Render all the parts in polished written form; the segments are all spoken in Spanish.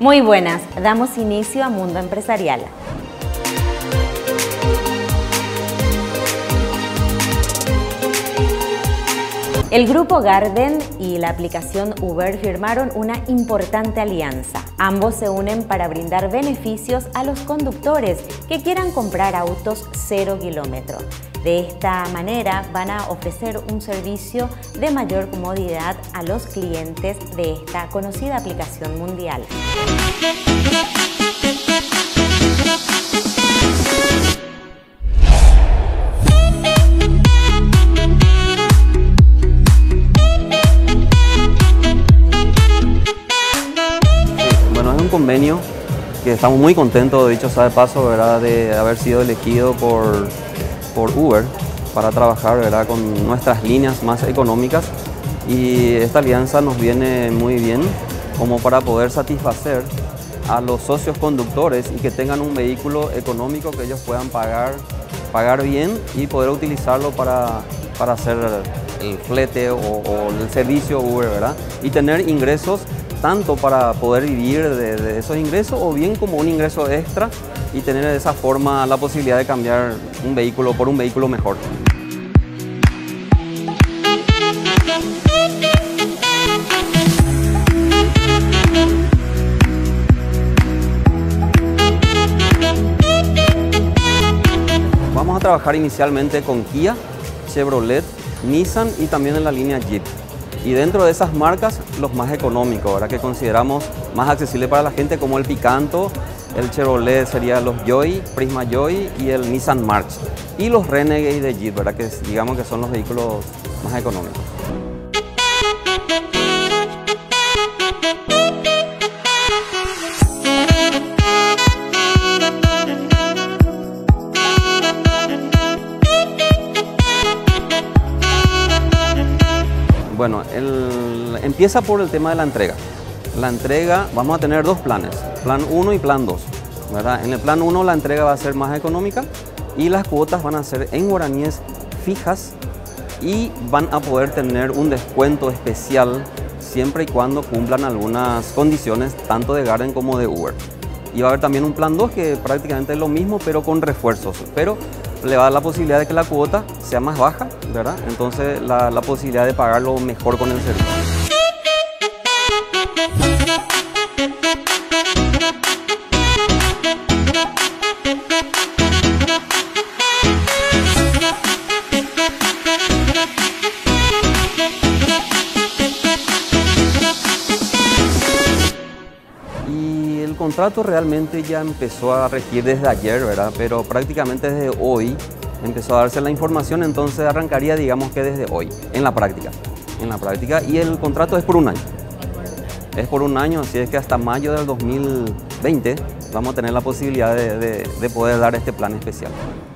Muy buenas, damos inicio a Mundo Empresarial. El Grupo Garden y la aplicación Uber firmaron una importante alianza. Ambos se unen para brindar beneficios a los conductores que quieran comprar autos 0 kilómetros. De esta manera van a ofrecer un servicio de mayor comodidad a los clientes de esta conocida aplicación mundial. Convenio que estamos muy contentos, dicho sea de paso, ¿verdad?, de haber sido elegido por Uber para trabajar, ¿verdad?, con nuestras líneas más económicas, y esta alianza nos viene muy bien como para poder satisfacer a los socios conductores y que tengan un vehículo económico que ellos puedan pagar bien y poder utilizarlo para hacer el flete o el servicio Uber, ¿verdad?, y tener ingresos tanto para poder vivir de esos ingresos o bien como un ingreso extra y tener de esa forma la posibilidad de cambiar un vehículo por un vehículo mejor. Vamos a trabajar inicialmente con Kia, Chevrolet, Nissan y también en la línea Jeep. Y dentro de esas marcas, los más económicos, ¿verdad?, que consideramos más accesibles para la gente, como el Picanto, el Chevrolet sería los Joy, Prisma Joy y el Nissan March. Y los Renegade de Jeep, ¿verdad?, que digamos que son los vehículos más económicos. Bueno, empieza por el tema de la entrega. La entrega, vamos a tener dos planes, plan 1 y plan 2, ¿verdad? En el plan 1 la entrega va a ser más económica y las cuotas van a ser en guaraníes fijas y van a poder tener un descuento especial siempre y cuando cumplan algunas condiciones tanto de Garden como de Uber. Y va a haber también un plan 2 que prácticamente es lo mismo pero con refuerzos, pero le va a dar la posibilidad de que la cuota sea más baja, ¿verdad? Entonces la posibilidad de pagarlo mejor con el servicio. El contrato realmente ya empezó a regir desde ayer, ¿verdad? Pero prácticamente desde hoy empezó a darse la información, entonces arrancaría, digamos que desde hoy, en la práctica, y el contrato es por un año. Es por un año, así es que hasta mayo del 2020 vamos a tener la posibilidad de poder dar este plan especial.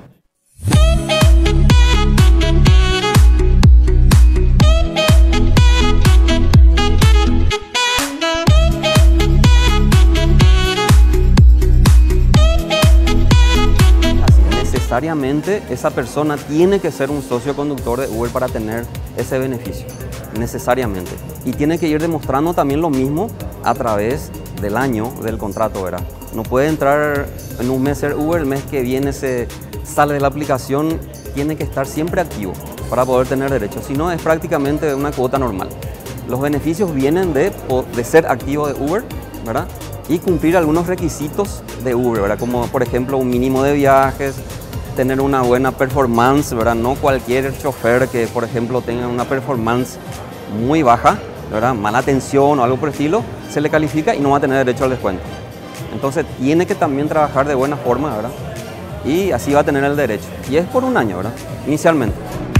Necesariamente esa persona tiene que ser un socio conductor de Uber para tener ese beneficio, necesariamente. Y tiene que ir demostrando también lo mismo a través del año del contrato, ¿verdad? No puede entrar en un mes ser Uber, el mes que viene se sale de la aplicación, tiene que estar siempre activo para poder tener derechos, si no es prácticamente una cuota normal. Los beneficios vienen de ser activo de Uber, ¿verdad?, y cumplir algunos requisitos de Uber, ¿verdad?, como por ejemplo un mínimo de viajes, tener una buena performance, ¿verdad? No cualquier chofer que, por ejemplo, tenga una performance muy baja, ¿verdad?, mala atención o algo por el estilo, se le califica y no va a tener derecho al descuento. Entonces tiene que también trabajar de buena forma, ¿verdad?, y así va a tener el derecho. Y es por un año, ¿verdad?, inicialmente.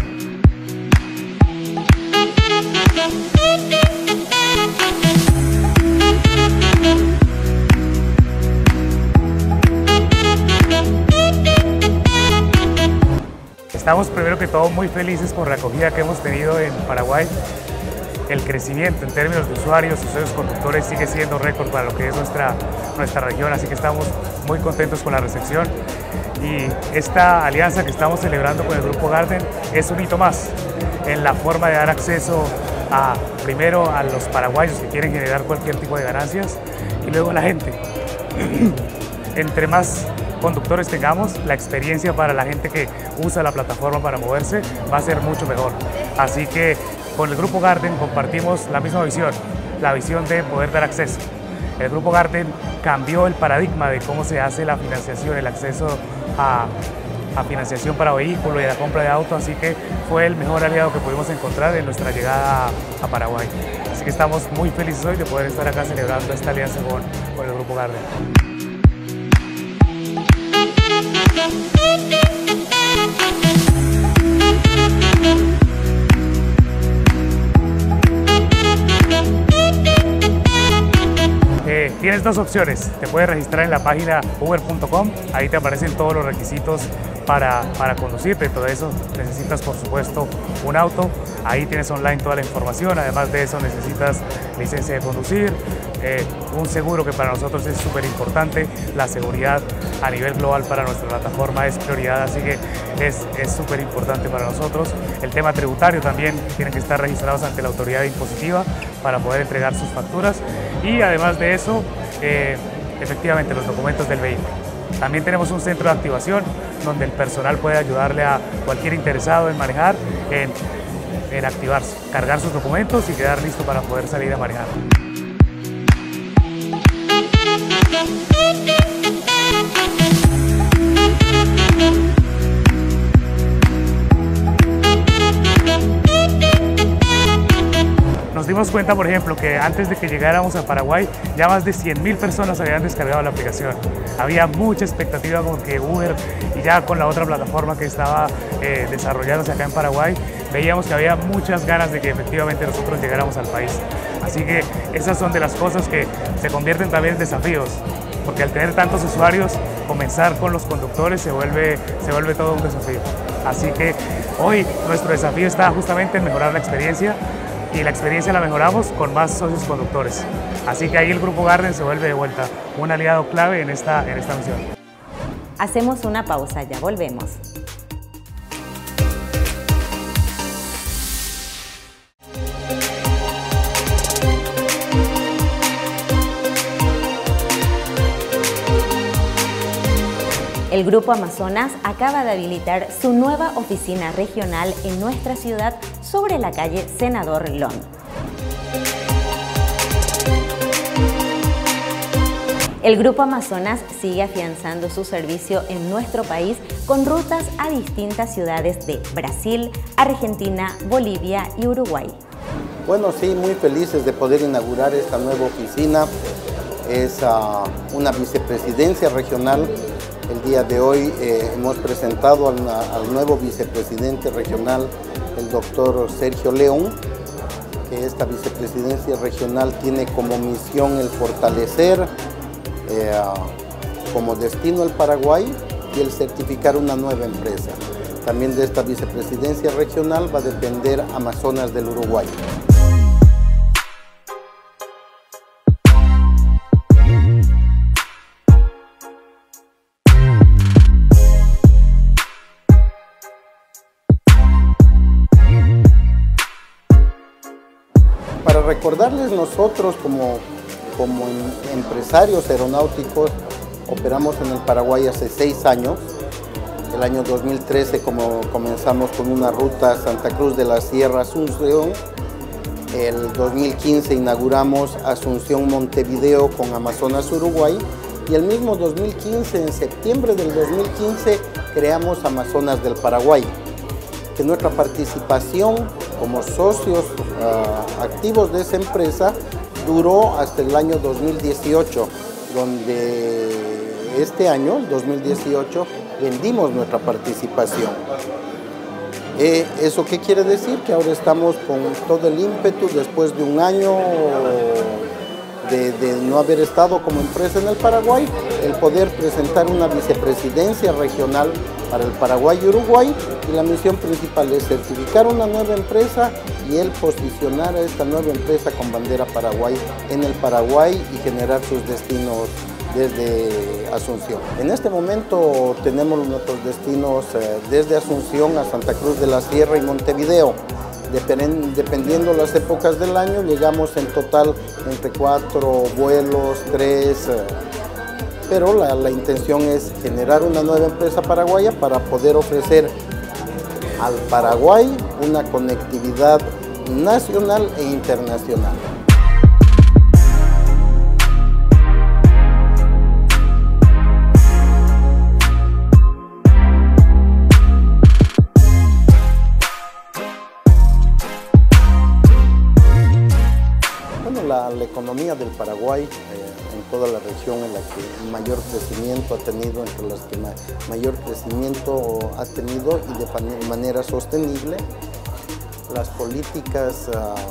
Estamos primero que todo muy felices por la acogida que hemos tenido en Paraguay. El crecimiento en términos de usuarios y socios conductores sigue siendo récord para lo que es nuestra región, así que estamos muy contentos con la recepción. Y esta alianza que estamos celebrando con el Grupo Garden es un hito más en la forma de dar acceso primero a los paraguayos que quieren generar cualquier tipo de ganancias y luego a la gente. Entre más conductores tengamos, la experiencia para la gente que usa la plataforma para moverse va a ser mucho mejor. Así que con el Grupo Garden compartimos la misma visión, la visión de poder dar acceso. El Grupo Garden cambió el paradigma de cómo se hace la financiación, el acceso a financiación para vehículos y a la compra de autos, así que fue el mejor aliado que pudimos encontrar en nuestra llegada a Paraguay. Así que estamos muy felices hoy de poder estar acá celebrando esta alianza con el Grupo Garden. Tienes dos opciones, te puedes registrar en la página uber.com, ahí te aparecen todos los requisitos para conducirte, todo eso necesitas por supuesto un auto, ahí tienes online toda la información, además de eso necesitas licencia de conducir, un seguro que para nosotros es súper importante, la seguridad a nivel global para nuestra plataforma es prioridad, así que es súper importante para nosotros. El tema tributario también, tienen que estar registrados ante la autoridad impositiva para poder entregar sus facturas y además de eso, efectivamente los documentos del vehículo. También tenemos un centro de activación donde el personal puede ayudarle a cualquier interesado en manejar, en activarse, cargar sus documentos y quedar listo para poder salir a manejar. Nos dimos cuenta, por ejemplo, que antes de que llegáramos a Paraguay, ya más de 100.000 personas habían descargado la aplicación. Había mucha expectativa con que Uber y ya con la otra plataforma que estaba desarrollándose acá en Paraguay, veíamos que había muchas ganas de que efectivamente nosotros llegáramos al país. Así que esas son de las cosas que se convierten también en desafíos, porque al tener tantos usuarios, comenzar con los conductores se vuelve todo un desafío. Así que hoy nuestro desafío está justamente en mejorar la experiencia, y la experiencia la mejoramos con más socios conductores. Así que ahí el Grupo Garden se vuelve de vuelta un aliado clave en esta misión. Hacemos una pausa, ya volvemos. El Grupo Amazonas acaba de habilitar su nueva oficina regional en nuestra ciudad sobre la calle Senador Lon. El Grupo Amazonas sigue afianzando su servicio en nuestro país con rutas a distintas ciudades de Brasil, Argentina, Bolivia y Uruguay. Bueno, sí, muy felices de poder inaugurar esta nueva oficina. Es una vicepresidencia regional. El día de hoy hemos presentado al nuevo vicepresidente regional, el doctor Sergio León, que esta vicepresidencia regional tiene como misión el fortalecer como destino el Paraguay y el certificar una nueva empresa. También de esta vicepresidencia regional va a depender Amazonas del Uruguay. Para recordarles, nosotros como empresarios aeronáuticos operamos en el Paraguay hace 6 años. El año 2013 comenzamos con una ruta Santa Cruz de la Sierra Asunción. El 2015 inauguramos Asunción-Montevideo con Amazonas Uruguay. Y el mismo 2015, en septiembre del 2015, creamos Amazonas del Paraguay. Que nuestra participación como socios activos de esa empresa duró hasta el año 2018, donde este año, el 2018, vendimos nuestra participación. ¿Eso qué quiere decir? Que ahora estamos con todo el ímpetu después de un año de no haber estado como empresa en el Paraguay, el poder presentar una vicepresidencia regional para el Paraguay y Uruguay, y la misión principal es certificar una nueva empresa y el posicionar a esta nueva empresa con bandera Paraguay en el Paraguay y generar sus destinos desde Asunción. En este momento tenemos nuestros destinos desde Asunción a Santa Cruz de la Sierra y Montevideo. Dependiendo las épocas del año, llegamos en total entre 4 vuelos, 3, pero la intención es generar una nueva empresa paraguaya para poder ofrecer al Paraguay una conectividad nacional e internacional. La economía del Paraguay en toda la región en la que mayor crecimiento ha tenido, entre las que mayor crecimiento ha tenido y de manera sostenible. Las políticas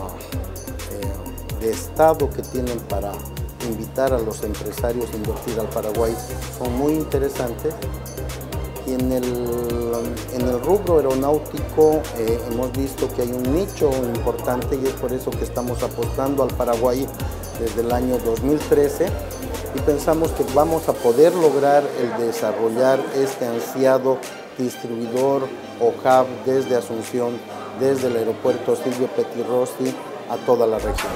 de Estado que tienen para invitar a los empresarios a invertir al Paraguay son muy interesantes. Y en el rubro aeronáutico hemos visto que hay un nicho importante y es por eso que estamos apostando al Paraguay desde el año 2013 y pensamos que vamos a poder lograr el desarrollar este ansiado distribuidor o hub desde Asunción, desde el aeropuerto Silvio Pettirossi a toda la región.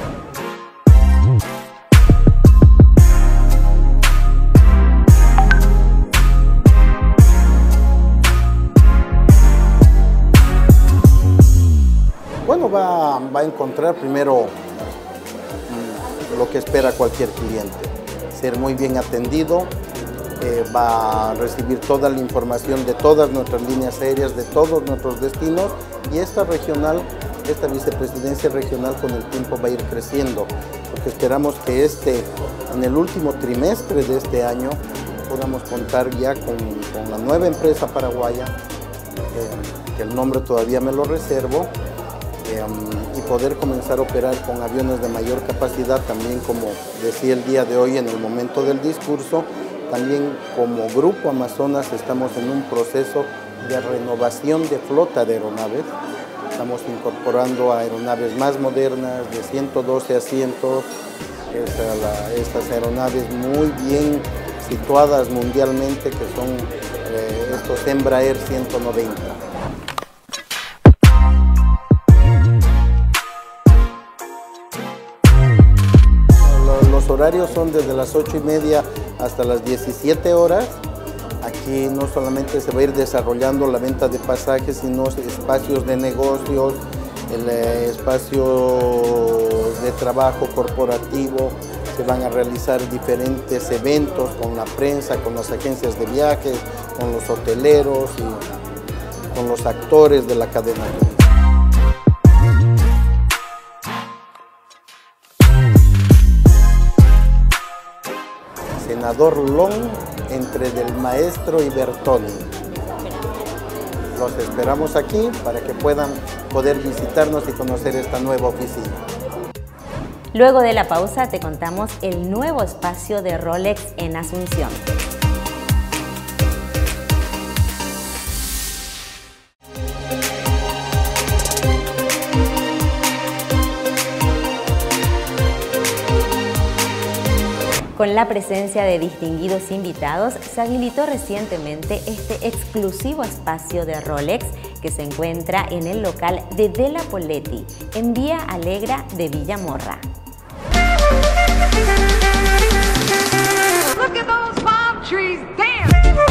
Bueno, va a encontrar primero lo que espera cualquier cliente, ser muy bien atendido, va a recibir toda la información de todas nuestras líneas aéreas, de todos nuestros destinos y esta vicepresidencia regional con el tiempo va a ir creciendo, porque esperamos que en el último trimestre de este año podamos contar ya con la nueva empresa paraguaya, que el nombre todavía me lo reservo, y poder comenzar a operar con aviones de mayor capacidad, también como decía el día de hoy en el momento del discurso, también como Grupo Amazonas estamos en un proceso de renovación de flota de aeronaves, estamos incorporando aeronaves más modernas, de 112 asientos, estas aeronaves muy bien situadas mundialmente que son estos Embraer 190. Los horarios son desde las 8:30 hasta las 17 horas. Aquí no solamente se va a ir desarrollando la venta de pasajes, sino espacios de negocios, espacios de trabajo corporativo. Se van a realizar diferentes eventos con la prensa, con las agencias de viajes, con los hoteleros y con los actores de la cadena. Senador Long entre Del Maestro y Bertoni. Los esperamos aquí para que puedan poder visitarnos y conocer esta nueva oficina. Luego de la pausa te contamos el nuevo espacio de Rolex en Asunción. Con la presencia de distinguidos invitados, se habilitó recientemente este exclusivo espacio de Rolex que se encuentra en el local de Della Poletti, en Vía Alegra de Villa Morra. Look at those palm trees, damn.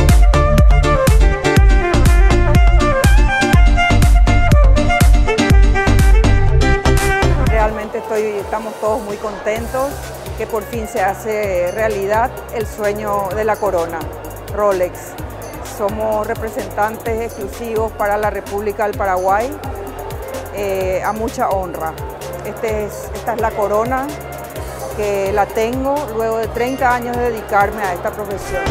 Realmente estamos todos muy contentos que por fin se hace realidad el sueño de la corona, Rolex. Somos representantes exclusivos para la República del Paraguay, a mucha honra. Esta es la corona que la tengo luego de 30 años de dedicarme a esta profesión.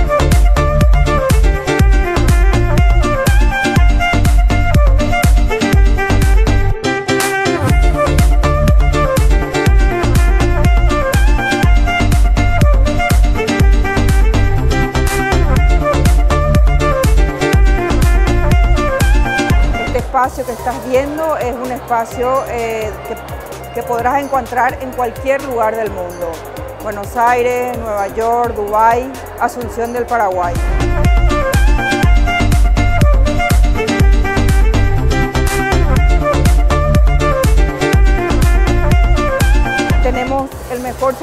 Este espacio que estás viendo es un espacio que podrás encontrar en cualquier lugar del mundo. Buenos Aires, Nueva York, Dubái, Asunción del Paraguay.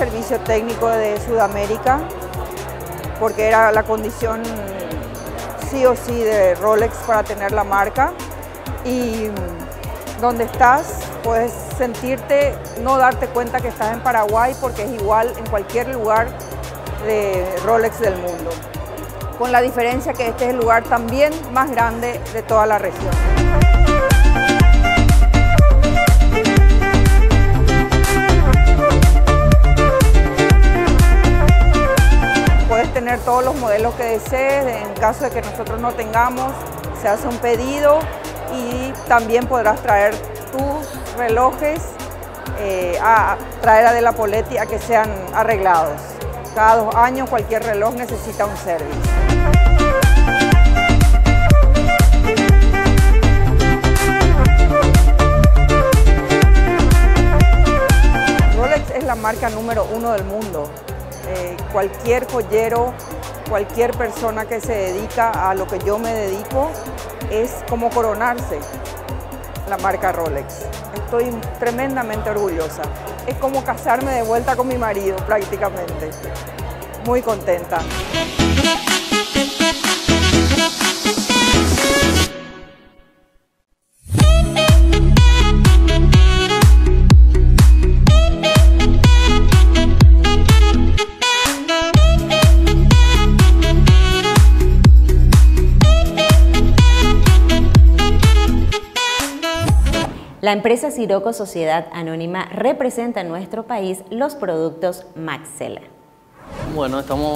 servicio técnico de Sudamérica, porque era la condición sí o sí de Rolex para tener la marca. Y donde estás, puedes sentirte, no darte cuenta que estás en Paraguay, porque es igual en cualquier lugar de Rolex del mundo. Con la diferencia que este es el lugar también más grande de toda la región. Puedes tener todos los modelos que desees, en caso de que nosotros no tengamos, se hace un pedido y también podrás traer tus relojes a traer a De La Poletti a que sean arreglados. Cada 2 años cualquier reloj necesita un servicio. Rolex es la marca número 1 del mundo. Cualquier joyero, cualquier persona que se dedica a lo que yo me dedico, es como coronarse la marca Rolex. Estoy tremendamente orgullosa. Es como casarme de vuelta con mi marido prácticamente. Muy contenta. La empresa Siroco Sociedad Anónima representa en nuestro país los productos Maxell. Bueno,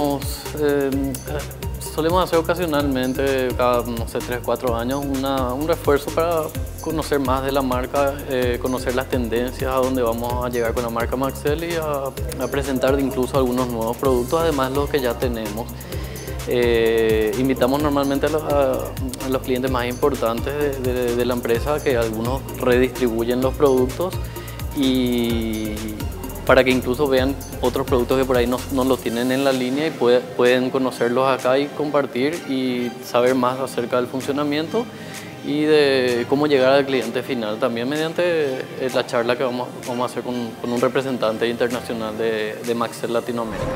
solemos hacer ocasionalmente, cada, no sé, 3 o 4 años, un refuerzo para conocer más de la marca, conocer las tendencias, a dónde vamos a llegar con la marca Maxell y a presentar incluso algunos nuevos productos, además de los que ya tenemos. Invitamos normalmente a los clientes más importantes de la empresa, que algunos redistribuyen los productos y para que incluso vean otros productos que por ahí no los tienen en la línea y pueden conocerlos acá y compartir y saber más acerca del funcionamiento y de cómo llegar al cliente final, también mediante la charla que vamos a hacer con un representante internacional de Maxell Latinoamérica.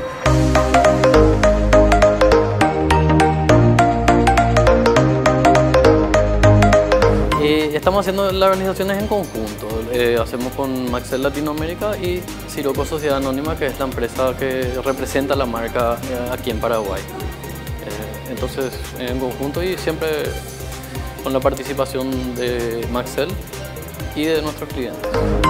Estamos haciendo las organizaciones en conjunto. Hacemos con Maxell Latinoamérica y Siroco Sociedad Anónima, que es la empresa que representa la marca aquí en Paraguay. Entonces, en conjunto y siempre con la participación de Maxell y de nuestros clientes.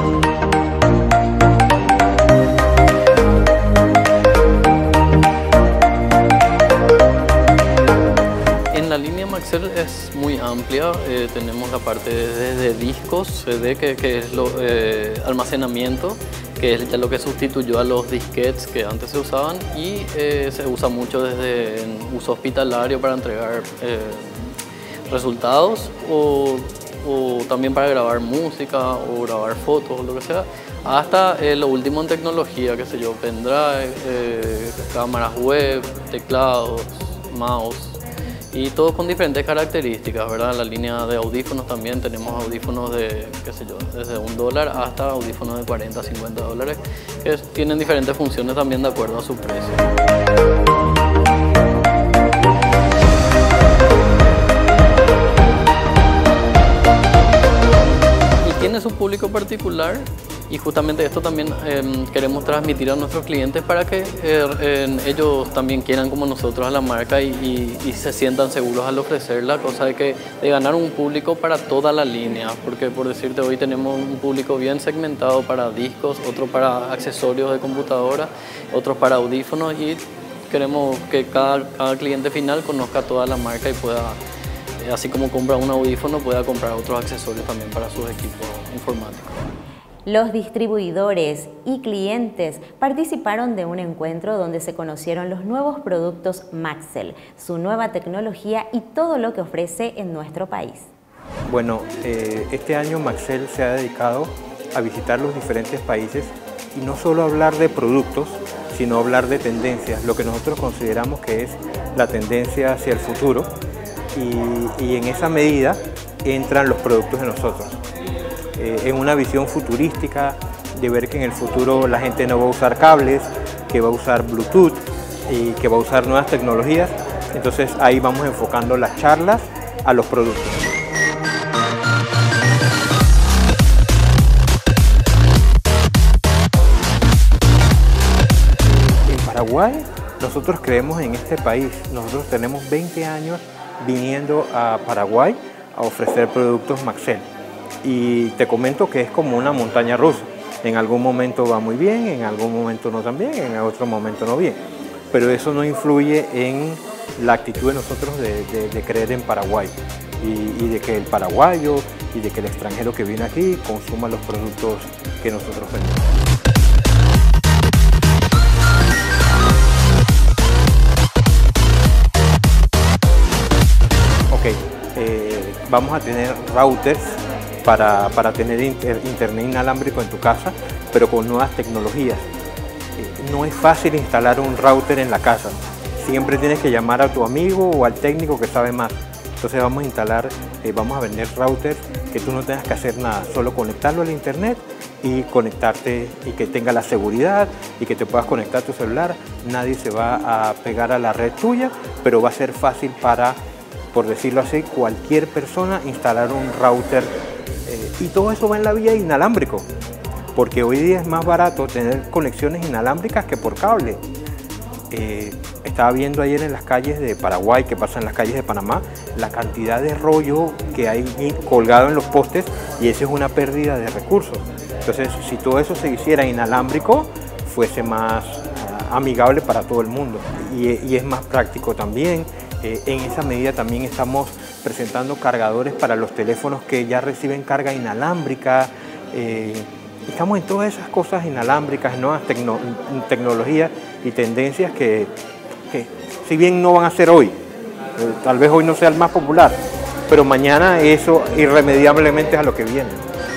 La línea Maxell es muy amplia, tenemos la parte desde discos, CD, que es almacenamiento, que es ya lo que sustituyó a los disquetes que antes se usaban, y se usa mucho desde uso hospitalario para entregar resultados o también para grabar música o grabar fotos o lo que sea, hasta lo último en tecnología, qué sé yo, pendrive, cámaras web, teclados, mouse. Y todos con diferentes características, ¿verdad? La línea de audífonos también, tenemos audífonos de, qué sé yo, desde $1 hasta audífonos de $40, $50, que tienen diferentes funciones también de acuerdo a su precio. Y tiene su público particular. Y justamente esto también queremos transmitir a nuestros clientes para que ellos también quieran como nosotros a la marca y se sientan seguros al ofrecerla, cosa de ganar un público para toda la línea, porque por decirte hoy tenemos un público bien segmentado para discos, otro para accesorios de computadora, otros para audífonos y queremos que cada cliente final conozca toda la marca y pueda, así como compra un audífono, pueda comprar otros accesorios también para sus equipos informáticos. Los distribuidores y clientes participaron de un encuentro donde se conocieron los nuevos productos Maxell, su nueva tecnología y todo lo que ofrece en nuestro país. Bueno, este año Maxell se ha dedicado a visitar los diferentes países y no solo hablar de productos, sino hablar de tendencias, lo que nosotros consideramos que es la tendencia hacia el futuro y en esa medida entran los productos de nosotros. En una visión futurística de ver que en el futuro la gente no va a usar cables, que va a usar Bluetooth y que va a usar nuevas tecnologías. Entonces ahí vamos enfocando las charlas a los productos. En Paraguay nosotros creemos en este país. Nosotros tenemos 20 años viniendo a Paraguay a ofrecer productos Maxell. Y te comento que es como una montaña rusa. En algún momento va muy bien, en algún momento no tan bien, en otro momento no bien. Pero eso no influye en la actitud de nosotros de creer en Paraguay y de que el paraguayo y de que el extranjero que viene aquí consuma los productos que nosotros vendemos. Vamos a tener routers para tener internet inalámbrico en tu casa, pero con nuevas tecnologías. No es fácil instalar un router en la casa. Siempre tienes que llamar a tu amigo o al técnico que sabe más. Entonces vamos a instalar, vamos a vender routers que tú no tengas que hacer nada, solo conectarlo al internet y conectarte y que tenga la seguridad y que te puedas conectar a tu celular. Nadie se va a pegar a la red tuya, pero va a ser fácil para, por decirlo así, cualquier persona instalar un router y todo eso va en la vía inalámbrico, porque hoy día es más barato tener conexiones inalámbricas que por cable. Estaba viendo ayer en las calles de Paraguay, que pasa en las calles de Panamá, la cantidad de rollo que hay colgado en los postes y eso es una pérdida de recursos. Entonces, si todo eso se hiciera inalámbrico, fuese más amigable para todo el mundo y es más práctico también. En esa medida también estamos presentando cargadores para los teléfonos que ya reciben carga inalámbrica. Estamos en todas esas cosas inalámbricas, nuevas tecnologías y tendencias que si bien no van a ser hoy, tal vez hoy no sea el más popular, pero mañana eso irremediablemente es a lo que viene.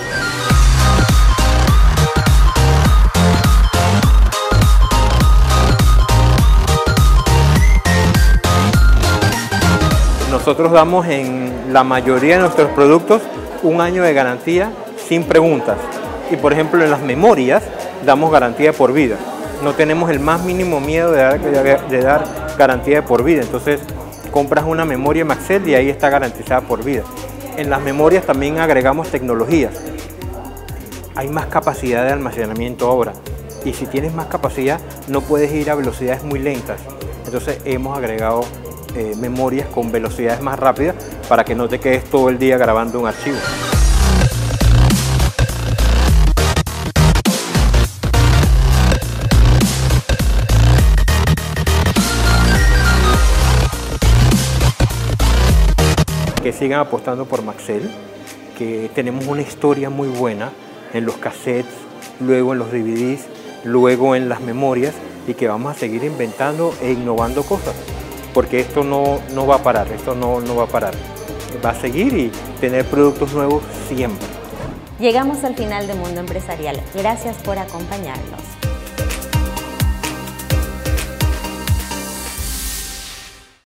Nosotros damos en la mayoría de nuestros productos 1 año de garantía sin preguntas. Y por ejemplo en las memorias damos garantía por vida. No tenemos el más mínimo miedo de dar garantía de por vida. Entonces compras una memoria Maxell y ahí está garantizada por vida. En las memorias también agregamos tecnologías. Hay más capacidad de almacenamiento ahora. Y si tienes más capacidad no puedes ir a velocidades muy lentas. Entonces hemos agregado memorias con velocidades más rápidas para que no te quedes todo el día grabando un archivo. Que sigan apostando por Maxell, que tenemos una historia muy buena en los cassettes, luego en los DVDs, luego en las memorias y que vamos a seguir inventando e innovando cosas. Porque esto no va a parar, esto no va a parar. Va a seguir y tener productos nuevos siempre. Llegamos al final de Mundo Empresarial. Gracias por acompañarnos.